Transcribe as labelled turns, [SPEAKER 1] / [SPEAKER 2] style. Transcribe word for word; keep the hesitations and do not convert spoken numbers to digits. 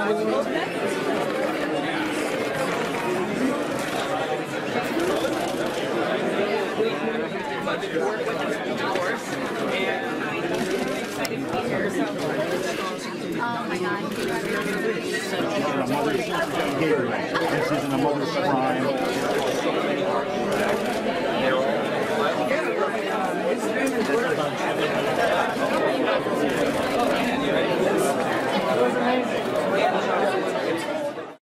[SPEAKER 1] my God.
[SPEAKER 2] This is in a mother's prime.